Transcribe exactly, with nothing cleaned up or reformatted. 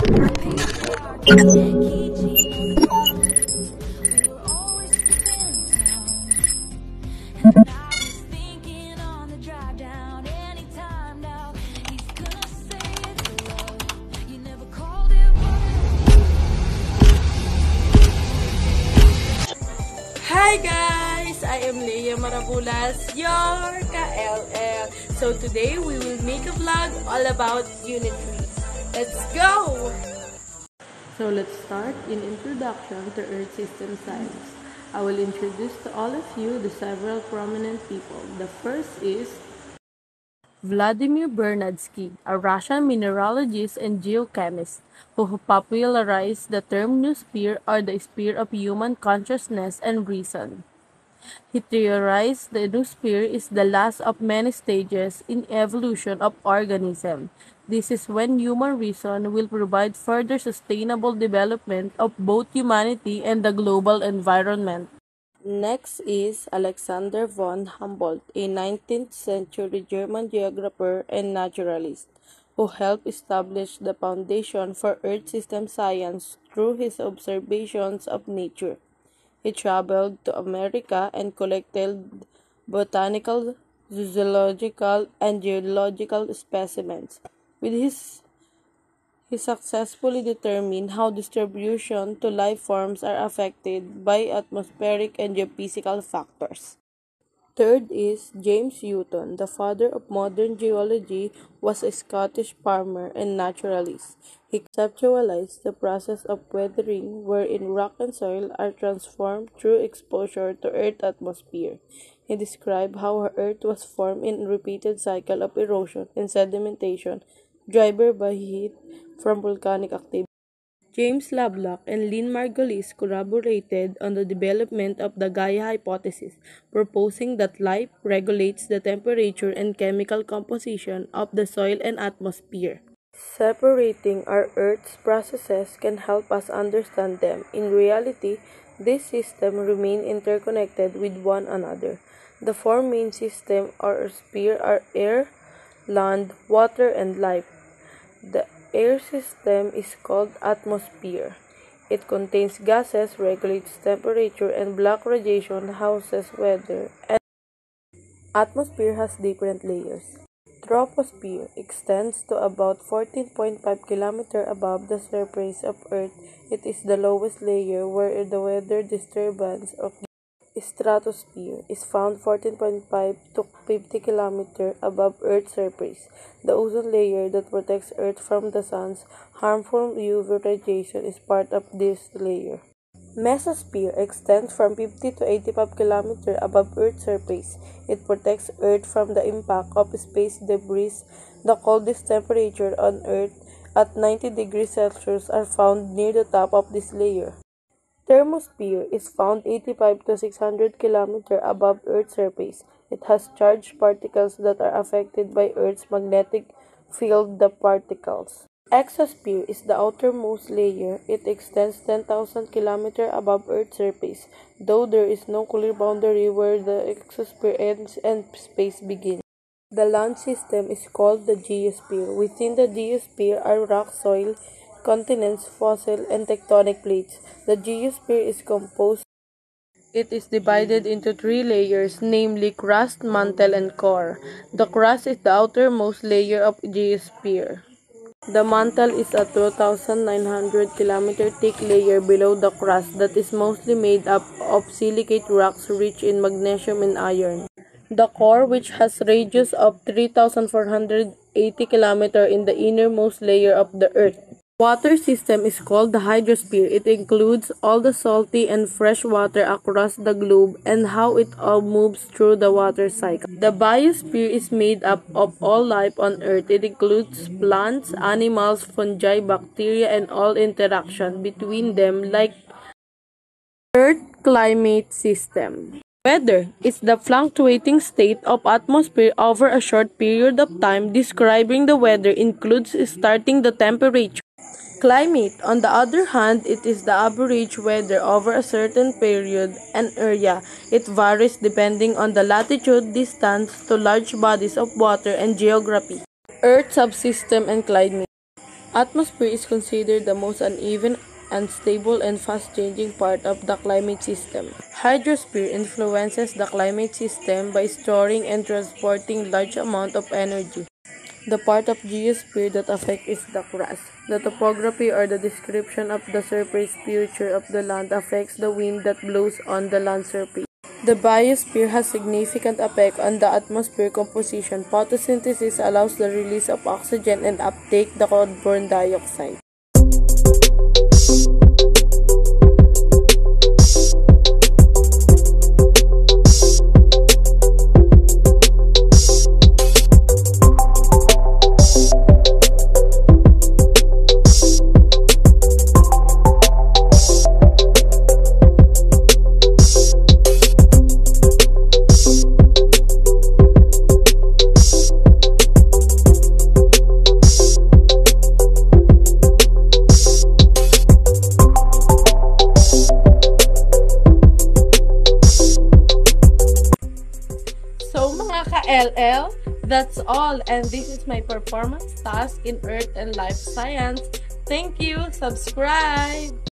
Hi guys! I am Leia Marabulas, your K L L. So today we will make a vlog all about Unit three. Let's go! So let's start in Introduction to Earth System Science. I will introduce to all of you the several prominent people. The first is Vladimir Bernadsky, a Russian mineralogist and geochemist who popularized the term noosphere, or the sphere of human consciousness and reason. He theorized the noosphere is the last of many stages in evolution of organism. This is when human reason will provide further sustainable development of both humanity and the global environment. Next is Alexander von Humboldt, a nineteenth century German geographer and naturalist, who helped establish the foundation for Earth system science through his observations of nature. He traveled to America and collected botanical, zoological, and geological specimens. With his He successfully determined how distribution to life forms are affected by atmospheric and geophysical factors. Third is James Hutton, the father of modern geology, was a Scottish farmer and naturalist. He conceptualized the process of weathering, wherein rock and soil are transformed through exposure to Earth's atmosphere. He described how Earth was formed in a repeated cycle of erosion and sedimentation, driven by heat from volcanic activity. James Lovelock and Lynn Margulis collaborated on the development of the Gaia hypothesis, proposing that life regulates the temperature and chemical composition of the soil and atmosphere. Separating our Earth's processes can help us understand them. In reality, these systems remain interconnected with one another. The four main systems or spheres are air, land, water, and life. The air system is called atmosphere. It contains gases, regulates temperature, and black radiation houses weather. And atmosphere has different layers. Troposphere extends to about fourteen point five kilometers above the surface of Earth. It is the lowest layer where the weather disturbance of stratosphere is found fourteen point five to fifty kilometers above Earth's surface. The ozone layer that protects Earth from the sun's harmful U V radiation is part of this layer. Mesosphere extends from fifty to eighty-five kilometers above Earth's surface. It protects Earth from the impact of space debris. The coldest temperature on Earth at ninety degrees Celsius are found near the top of this layer. Thermosphere is found eighty-five to six hundred kilometers above Earth's surface. It has charged particles that are affected by Earth's magnetic field. The particles. Exosphere is the outermost layer. It extends ten thousand kilometers above Earth's surface, though there is no clear boundary where the exosphere ends and space begins. The land system is called the geosphere. Within the geosphere are rock, soil, continents, fossil, and tectonic plates. The geosphere is composed. It is divided into three layers, namely crust, mantle, and core. The crust is the outermost layer of geosphere. The mantle is a two thousand nine hundred kilometer thick layer below the crust that is mostly made up of silicate rocks rich in magnesium and iron. The core, which has a radius of three thousand four hundred eighty kilometers, in the innermost layer of the Earth. Water system is called the hydrosphere. It includes all the salty and fresh water across the globe and how it all moves through the water cycle. The biosphere is made up of all life on Earth. It includes plants, animals, fungi, bacteria, and all interaction between them, like Earth climate system. Weather is the fluctuating state of atmosphere over a short period of time. Describing the weather includes starting the temperature. Climate, on the other hand, it is the average weather over a certain period and area. It varies depending on the latitude, distance to large bodies of water, and geography. Earth subsystem and climate. Atmosphere is considered the most uneven, unstable, and fast-changing part of the climate system. Hydrosphere influences the climate system by storing and transporting large amounts of energy. The part of geosphere that affects is the crust. The topography or the description of the surface feature of the land affects the wind that blows on the land surface. The biosphere has significant effect on the atmosphere composition. Photosynthesis allows the release of oxygen and uptake the carbon dioxide. So mga ka-L L, that's all, and this is my performance task in Earth and Life Science. Thank you! Subscribe!